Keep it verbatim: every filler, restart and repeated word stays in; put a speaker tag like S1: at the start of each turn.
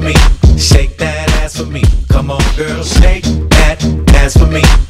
S1: me, shake that ass for me. Come on, girl, shake that ass for me.